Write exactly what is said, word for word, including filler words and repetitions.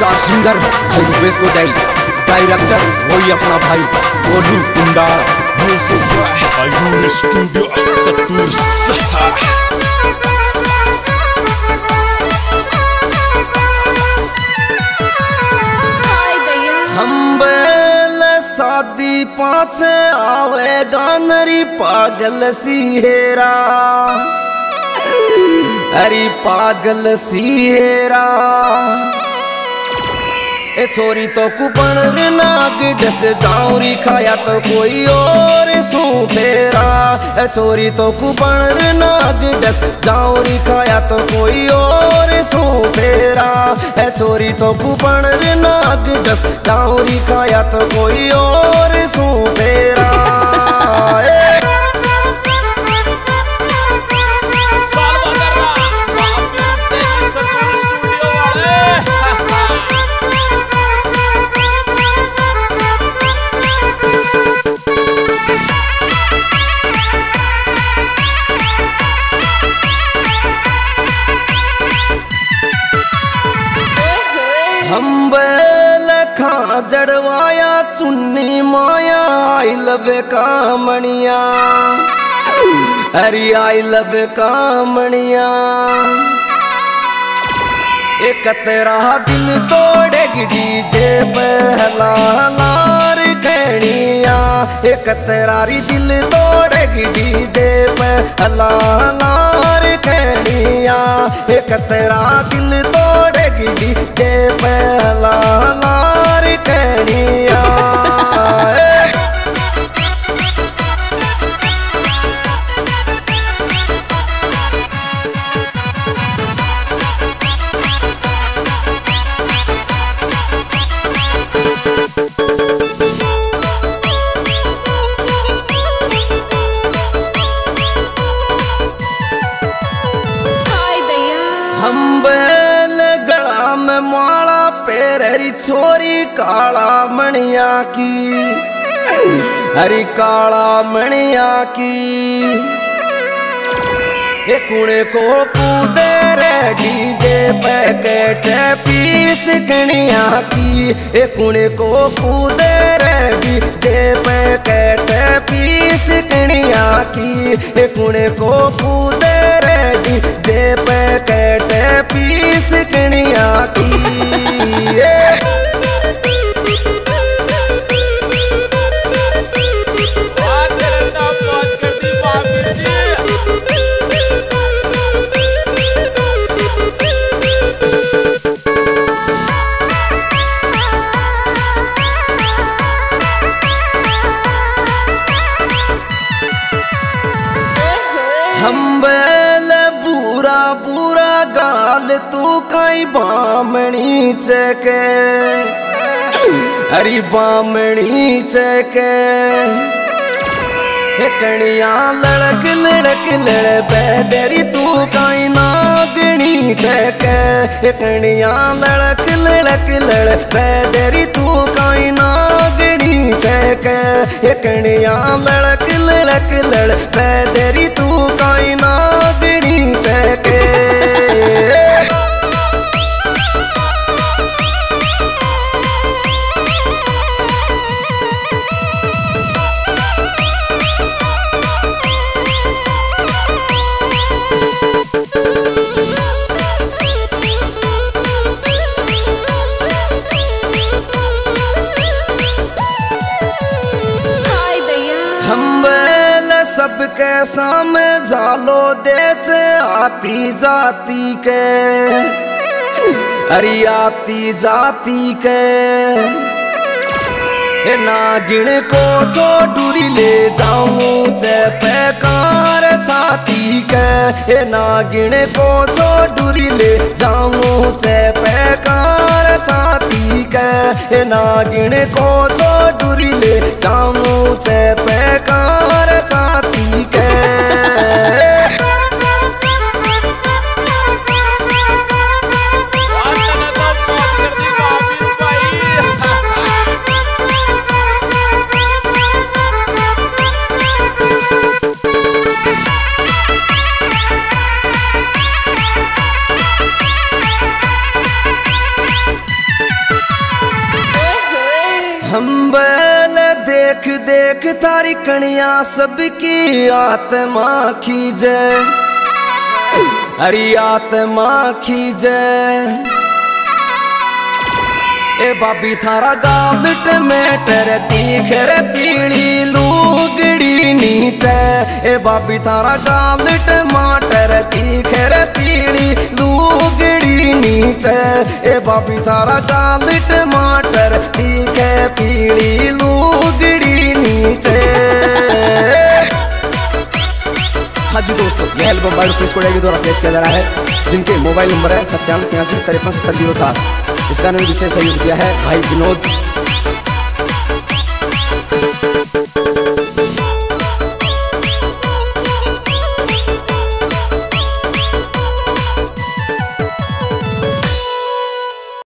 Star singer भाई Rupesh गोदाई, director वही अपना भाई गोलू कुंडा, म्यूजिक आयु स्टूडियो सत्तूर सहा। हम शादी पाँच आवे गानरी पागल सी हेरा, अरे पागल सी हेरा ए छोरी तो कुपन नाग डस जाऊरी खाया तो कोई और सू फेरा, ए छोरी तो कुपन नाग डस जाऊरी खाया तो कोई और सू फेरा, ए छोरी तो कुपन नाग डस जाऊरी खाया तो कोई और सू फेरा। हम लखा जड़वाया चुन्नी माया आई लव कामणिया, अरे आई लव कामणिया एक तेरा दिल तोड़ेगी डीजे पहला लार खैनिया, एक तेरा दिल तोड़ेगी डीजे पहला लार खैनिया, एक तेरा दिल तोड़ेगी डीजे पहला लार खैनिया। हम बैल गला में माला पेरी छोरी काला मणिया की, हरी काला मणिया की एक कुड़े को कूदे रे डीजे पैकेट पीस गणिया की, एक कुड़े को कूदे रे डीजे पैकेट पीस गणिया की, एक कुड़े को कूदे रे डीजे पैकेट पीस गणिया की। हम बैल बुरा बुरा गाल तू कई बामणी चके, हरी बामणी चके कणिया लड़क लड़क लड़ पैदरी तू कई नागणी चके, कणिया लड़क लड़क लड़ पैदरी तू कई नागणी चके, कणिया लड़क लड़क लड़ पैदरी तू कई नागणी चके। हम सबके सामने झालो देच आती जाती के, अरे आती जाती के नागिन को छोड़ूरी ले जाऊं चे पैकार छाती के, नागिन को छोड़ूरी ले जाऊं चे पैकार छाती के, नागिन को छोड़ूरी ले जाऊं चे पैकार छाती के। देख थारी कणिया सबकी आत्मा खींचे, हरी आत्मा खींचे। ए बाबी थारा गाल टमाटर तीख रे पीली लुगड़ी नीचे। ए बाबी थारा गाल टमाटर तीख रे पीली लुगड़ी नीचे। ए बाबी थारा गाल टमाटर तीख पीली लुगड़ी नीचे। हाँ जी दोस्तों, यह एल्बम बायो प्रेस कोडिया के द्वारा पेश किया जा रहा है, जिनके मोबाइल नंबर है सत्तानवे तिरासी तिरपन सत्तर जीरो सात। इसका नाम विशेष सहयोग दिया है भाई विनोद